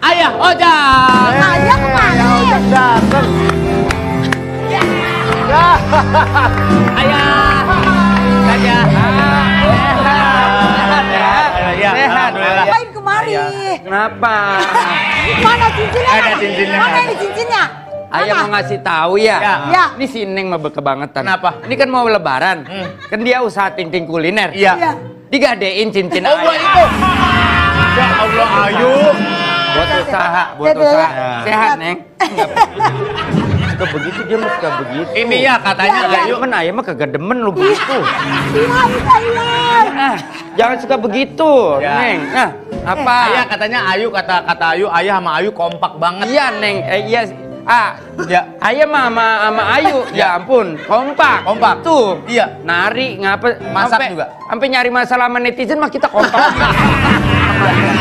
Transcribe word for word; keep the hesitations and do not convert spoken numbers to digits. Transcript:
Ayah Ojak. Ayah kemana? Ojak dateng. Ayah. Ayah. Sehat. Ngapain kemari? Kenapa? Mana cincinnya? Ada cincinnya. Mana ini cincinnya? Ayah mau ngasih tahu ya. Ya. Ya. Ini si Neng mah kebangetan. Kenapa? Ini kan mau lebaran. Hmm. Kan dia usaha ting-ting kuliner. Iya. Iya. Digadein cincin Oh, buat ayah. itu. Ya Allah, Ayu. Buat usaha, buat Lihat, usaha. lihat. Sehat, Lihat. Neng. Suka begitu dia mah suka begitu. Ini ya katanya Ya, ya. Ayu. Demen ayah mah kagak demen lu begitu. Iya, iya, iya. Ah, jangan suka begitu, Ya. Neng. Nah, apa? Ayah katanya Ayu kata kata Ayu, ayah sama Ayu kompak banget. Iya, Neng. Eh, iya. Ah, Ya. ayah mah sama, sama Ayu, ya ampun, kompak. Kompak. Tuh, Iya. nari, ngapa? Masak sampai- juga. Sampai nyari masalah sama netizen mah kita kompak.